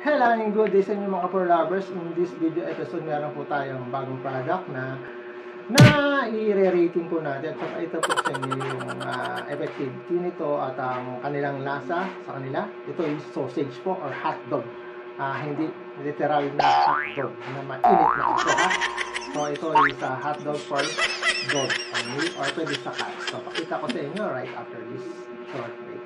Hello and good day sa inyo mga kapor lovers. In this video episode, meron po tayong bagong product na i-rating po natin. So, ito po sa inyo yung effectivity nito at ang kanilang lasa sa kanila. Ito is sausage po or hotdog. Hindi literal na hotdog na mainit na ito ha. So, ito is hotdog for dog only or pwede sa cat. So, pakita ko sa inyo right after this short break.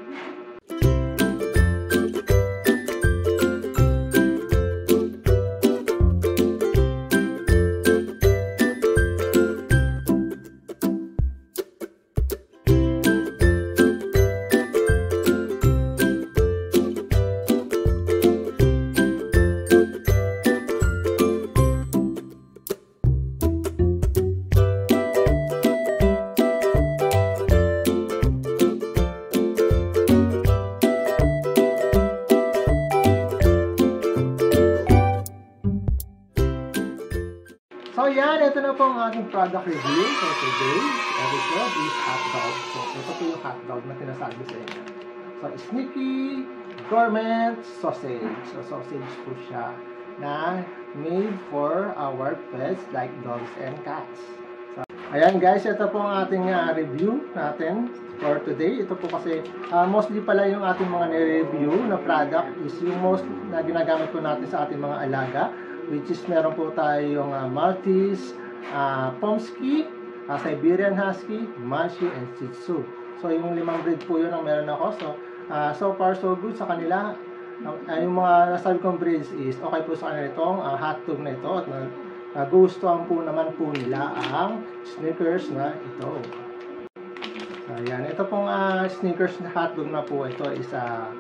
So yan, ito na po ang ating product review for today's episode is hotdog. So ito po yung hotdog na tinasabi sa inyo. So Sneaky Gourmet Sausage. So sausage po siya na made for our pets like dogs and cats. So ayan guys, ito po ang ating review natin for today. Ito po kasi mostly pala yung ating mga nire-review na product is yung most na ginagamit po natin sa ating mga alaga. Which is meron po tayong Maltese, Pomsky, Siberian Husky, Mansi, and Shih Tzu. So yung limang breed po yun ang meron ako. So far so good sa kanila. Yung mga nasabi kong breeds is okay po sa kanila itong hotdog na ito. At nagustuhan po naman po nila ang Snickers na ito. So yan, ito pong Snickers na hotdog na po ito is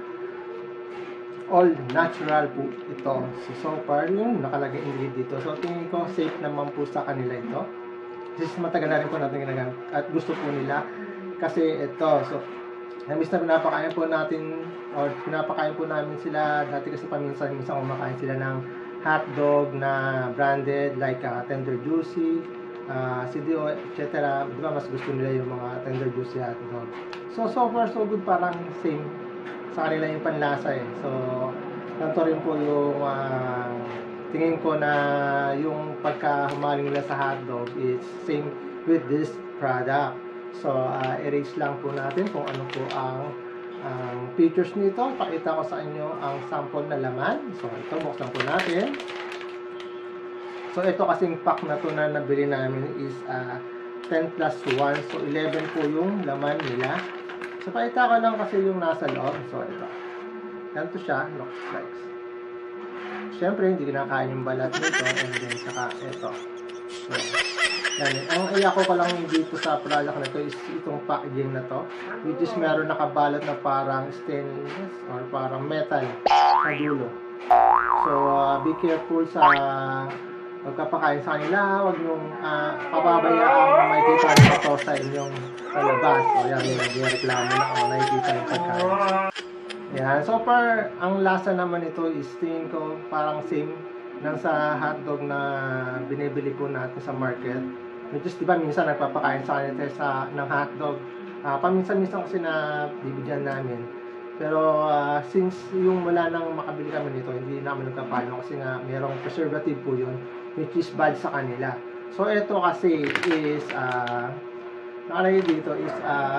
all natural po ito. So far yung nakalagay ingredient dito. So tingin ko safe naman po sa kanila ito. This matagal na rin po natin ginagamit at gusto po nila kasi ito. So namiss na pinapakain po natin or pinapakain po namin sila dati kasi paminsan-minsan kumakain sila ng hotdog na branded like Tender Juicy, CDO, etc. Diba mas gusto nila yung mga Tender Juicy hotdog. So far so good, parang same sa kanila yung panlasa eh. So, ganito rin po yung tingin ko na yung pagkahumaling nila sa hotdog is same with this product. So, erase lang po natin kung ano po ang features nito. Pakita ko sa inyo ang sample na laman. So, ito, buksan po natin. So, ito kasing pack na to na nabili namin is 10 plus 1. So, 11 po yung laman nila. So, pakita ko lang kasi yung nasa loob. So, ito. Ganito siya. Looks like. Siyempre, hindi kinakain yung balat nito. And then, saka ito. So, yan. Ang iyako ko lang dito sa product na ito is itong packaging na to. Which is meron nakabalot na parang stainless or parang metal sa dulo. So, be careful sa pagkapakain sa kanila, huwag niyong papabayaan makikita nyo ito sa inyong labas. So, yan, may nag-reklamo na nakikita yung pagkain. Yan, so far, ang lasa naman ito is tingin ko parang same ng sa hotdog na binibili ko natin sa market. Which is, diba, minsan nagpapakain sa kanila ng hotdog. Paminsan-minsan kasi na bibigyan namin. Pero since yung wala nang makabili kami nito, hindi namin nagkapalo kasi nga mayroong preservative po yun, which is bad sa kanila. So ito kasi is nakalagay dito is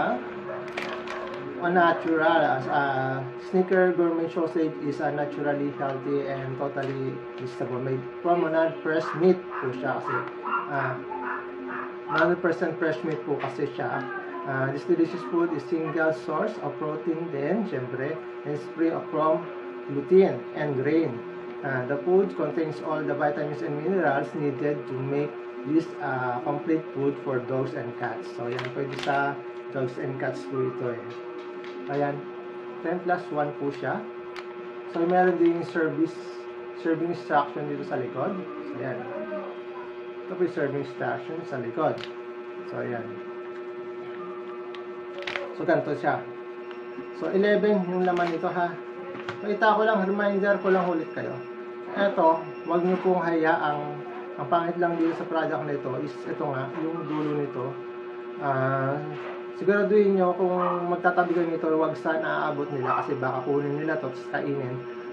natural Snicker Gourmet Sausage is naturally healthy and totally vegetable made from fresh meat po siya kasi 100% fresh meat po kasi siya. This delicious food is single source of protein then, syempre, and is free from gluten and grain. The food contains all the vitamins and minerals needed to make this complete food for dogs and cats. So, yan, pwede sa dogs and cats po ito eh. Ayan, 10 plus 1 po siya. So, meron din serving instruction dito sa likod. So, ayan. Ito po yung serving instruction sa likod. So, ayan. So, ganito siya. So, 11 yung laman nito ha. Pakita ko lang, reminder ko lang ulit kayo. Eto, wag nyo pong hayaang ang pangit lang dito sa product na ito is ito nga, yung dulo nito. siguraduhin nyo kung magtatabi kayo nito, huwag sana aabot nila kasi baka kunin nila to at kainin.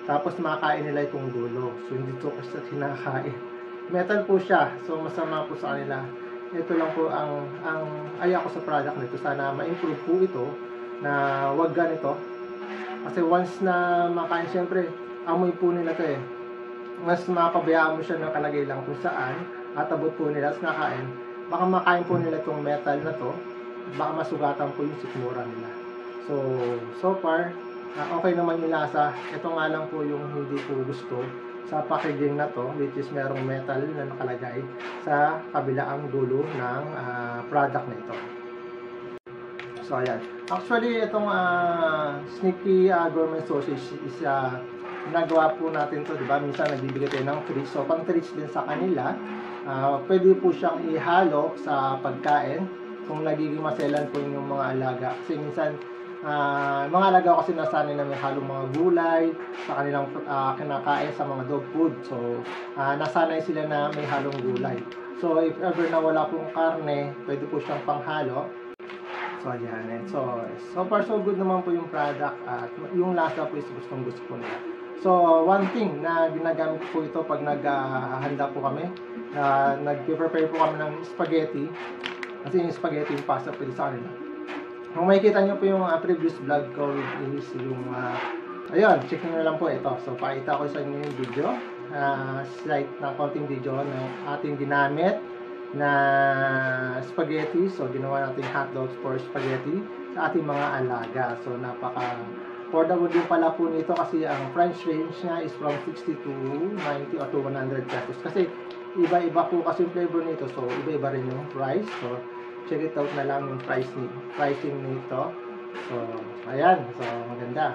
Tapos makakain nila itong dulo. So hindi ito kasi kinakain. Metal po siya. So masama po sa kanila. Ito lang po ang aya ko sa product nito. Sana ma-improve po ito na wag ganito. Kasi once na makain, syempre amoy po nila ito eh. Mas makapabayaan mo siya na kalagay lang kung saan at abot po nila at nakain. Baka makain po nila itong metal na to. Baka masugatan po yung sikmura nila. So far okay naman yung lasa. Ito nga lang po yung hindi ko gusto sa packaging na to, which is merong metal na nakalagay sa kabilaang dulo ng product na ito. So ayan. Actually itong Sneaky Gourmet Sausage is nagawa po natin to, di ba? Minsan nagbibigay tayo ng treats. So pang treats din sa kanila. Pwede po siyang ihalo sa pagkain kung nagiging maselan po yung mga alaga. Kasi minsan mga alaga kasi nasanay na may halong mga gulay sa kanilang kinakain sa mga dog food. So nasanay sila na may halong gulay. So if ever na wala pong karne, pwede po siyang panghalo. So ayan. So far so good naman po yung product at yung lasa po is gustong gusto po nila. So one thing na ginagamit po ito pag naghahanda po kami, nag-prepare po kami ng spaghetti. Kasi yung spaghetti yung pasta pwede sa kanila. Kung makikita nyo po yung previous vlog ko is yung ayun, check nyo lang po ito. So pakita ko sa inyo yung video, slight na konting video ng ating ginamit na spaghetti. So ginawa natin hotdogs for spaghetti sa ating mga alaga. So napaka affordable din pala po nito kasi ang price range niya is from 60 to 90 or to 100 pesos. Kasi iba-iba po kasi yung flavor nito. So iba-iba rin yung price. So check it out na lang yung pricing nito. So ayan. So maganda.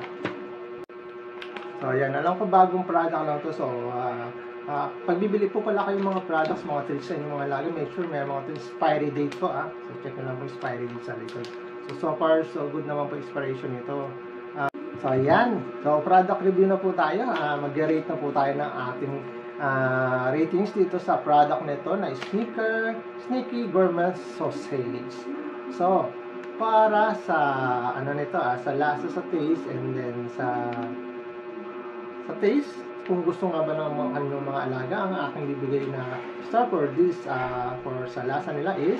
So ayan. Alam ko bagong product lang to. So pag bibili po pala kayo mga products, mga treats sa inyong mga alaga, make sure may mga expiry date po. So check na lang po expiry date sa likod. So far so good naman po expiration nito. So ayan. So product review na po tayo. Mag-rate na po tayo ng ating ratings dito sa product nito na Sneaky Gourmet Sausage. So para sa nito sa lasa, sa taste, and then sa taste, kung gusto nga ba ng kanyang mga alaga, ang aking bibigay na star for this for sa lasa nila is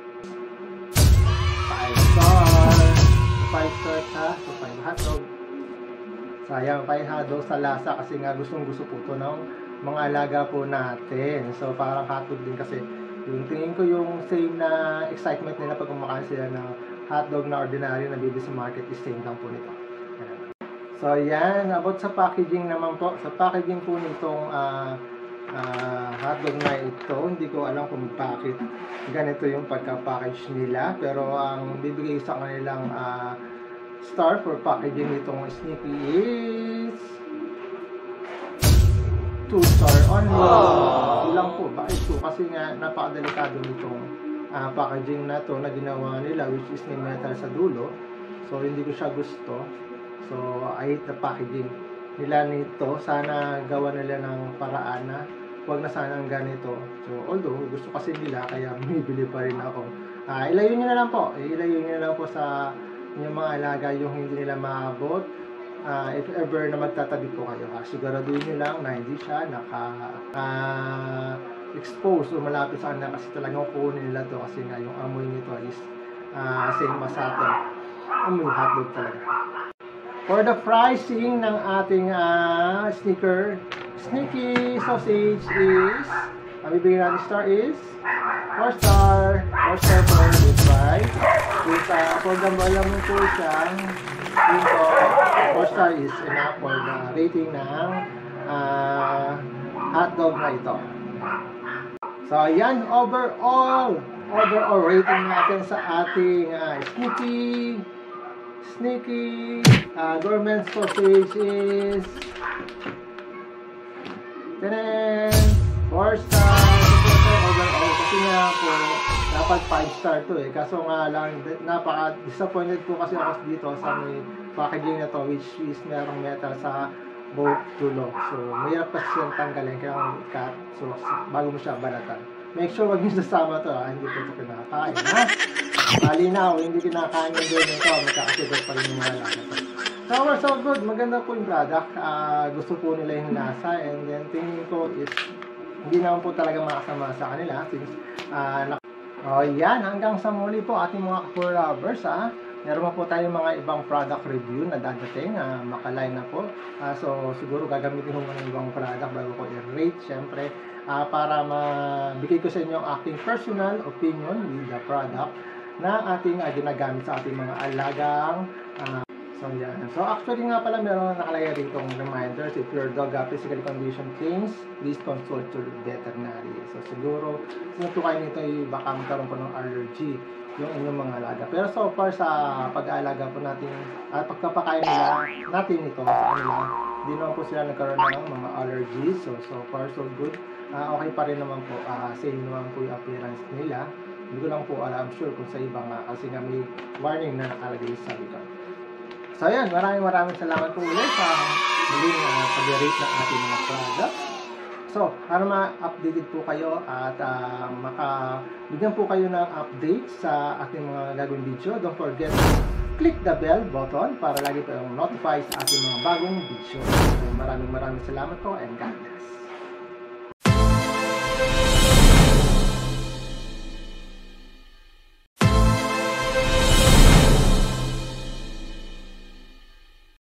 5 star. 5 star ha. So 5 hotdog. Sayang 5 hotdog sa lasa kasi nga gustong gusto po ito ng mga alaga po natin. So parang hotdog din kasi yung tingin ko yung same na excitement nila pag kumakain sila ng hotdog na ordinary na bibili sa market is same lang po nito. So yan, about sa packaging naman po. Sa packaging po nitong hotdog na ito, hindi ko alam kung bakit ganito yung pagka-package nila. Pero ang bibigay sa kanilang star for packaging nitong Sneaky is 2 star only. Ilang po, bakit po? Kasi nga napakadelikado nitong packaging na to na ginawa nila, which is may metal sa dulo. So hindi ko siya gusto. So I hate the packaging nila nito. Sana gawa nila ng paraan na huwag na sana ang ganito. So although gusto kasi nila, kaya bumibili pa rin ako. Ilayo nyo na lang po. Ilayo nyo na lang po sa inyong mga alaga yung hindi nila maabot. If ever na magtatabi po kayo, siguraduhin nyo lang na hindi siya expose o malapit sa kanila kasi talagang kukunin nila to kasi nga yung amoy nito is same as atin. Amoy hotdog talaga. For the pricing ng ating Sneaky Sausage is, ang bibigyan natin star is 4 star. 4 star for this price. Affordable lang po siya. Dito, 4 star is enough for the rating ng hotdog na ito. So, yan, overall rating natin sa ating Sneaky Gourmet Sausage is 4 star. Overall, kasi nga po, dapat 5 star to eh. Kaso nga lang, napaka-disappointed po kasi ako dito sa may packaging na to, which is merong metal sa both dulo. So, mayroon pa siyang tanggalin, kaya cut. So, bago mo siya balatan. Make sure wag nyo sasama to, hindi po ito kinakain, ha? Malinaw, hindi kinakain yung doon ito, magkakasugat pa rin yung mga alaga to. So, So far so good, maganda po yung product. Gusto po nila yung lasa, and then tingin ko is hindi naman po talaga makasama sa kanila since yan, hanggang sa muli po ating mga Kapur Lovers. Meron pa po tayong mga ibang product review na dadating, makaline na po. So siguro gagamitin ko ng ibang product bago ko i-rate, syempre, para mabigay ko sa inyo ang aking personal opinion with the product na ating ginagamit sa ating mga alagang so yan. So actually nga pala meron nakalagay dito ng reminders, if your dog physically condition claims, please consult your veterinary. So siguro sinutukan nito ay baka magkaroon po ng allergy yung inyong mga alaga. Pero so far sa pag-aalaga po natin at pagpapakain natin ito sa kanila, hindi naman po sila nagkaroon ng mga allergies. So far so good. Okay pa rin naman po, same naman po yung appearance nila. Hindi ko lang po alam sure kung sa iba nga kasi nga may warning na nakalagay sa likod. So ayan, maraming salamat po ulit sa muling pag-rate ng ating mga product. So, para ma-updated po kayo at makabigyan po kayo ng update sa ating mga gagawin video, don't forget to click the bell button para lagi kayong notify sa ating mga bagong video. So, maraming salamat po and God bless.